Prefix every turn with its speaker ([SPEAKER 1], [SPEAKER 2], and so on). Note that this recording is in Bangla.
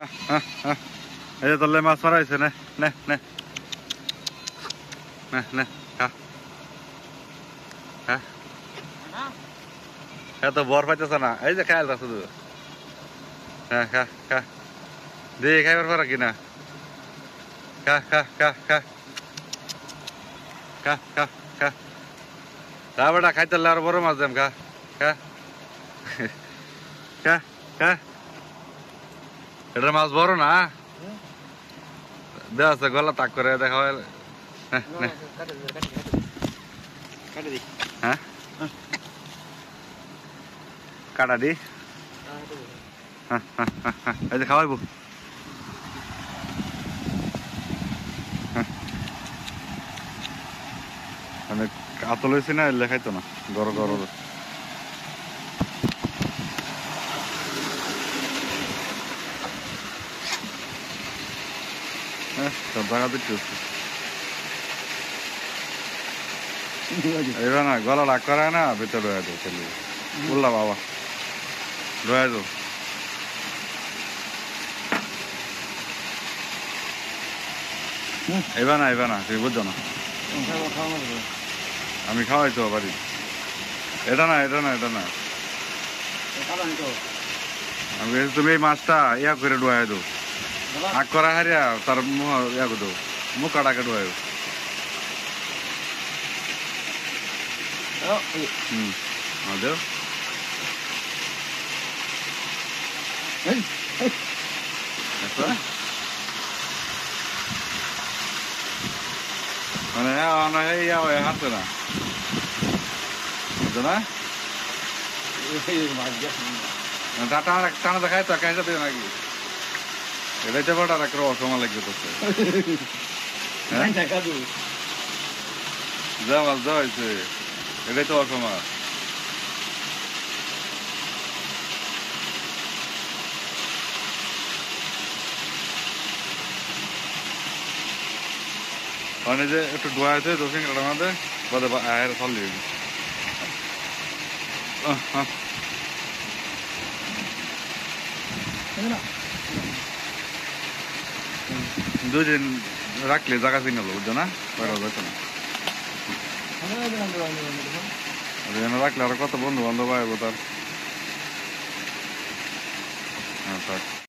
[SPEAKER 1] এই যে তোলে মাছ মারা হয়েছে, নে নে নে নে নে খা খা। তো বর পাইতেছে না, এই যে খাইল শুধু। হ্যাঁ খা খা দিয়ে খাইবার পারা কিনা, খা খা খা খা খা খা খা। তা বেটা খাইতে আর বড় মাছ দেম, খা খা খা খা। এটার মাছ বড় না, দেওয়া আছে গলা তাক করে দেখা হয়। হ্যাঁ কাটা দি, এই যে খাওয়াইবো। আমি কাতল হয়েছি না, এলে খাইতো না, গড় গড়। হ্যাঁ সব জায়গা দিতে হচ্ছে। এবার না গলা রাগ করায় না, ভিতরে রয়ে যাও ছেলে বললাম বাবা রয়ে যাও। এবার না তুমি বুঝছো না, আমি খাওয়াই তো বাড়ি। এটা না আমি তুমি এই মাছটা ইয়া করে ডুয়াই দো, আগ করা হারিয়া তার মুখ ইয়া করে দো, মুখ কাটাকে ডুয়াই। দেও মানে হাঁটছে না, বুঝছো না? টানা দেখায় তো খাই যাবে নাকি? এটাই তো বড় একটা অসময় লাগবে তো। যা মাছ দেওয়া হয়েছে, এটাই তো অসময়। মানে যে একটু ডোয়া আছে দক্ষিণ কাটার মধ্যে বাদে আয়ের ফল দিয়ে দুদিন রাখলে জায়গা চিনে নেবো, বুঝছো না? যাচ্ছে না রাখলে আর কত বন্ধু বান্ধব আইব তার। হ্যাঁ।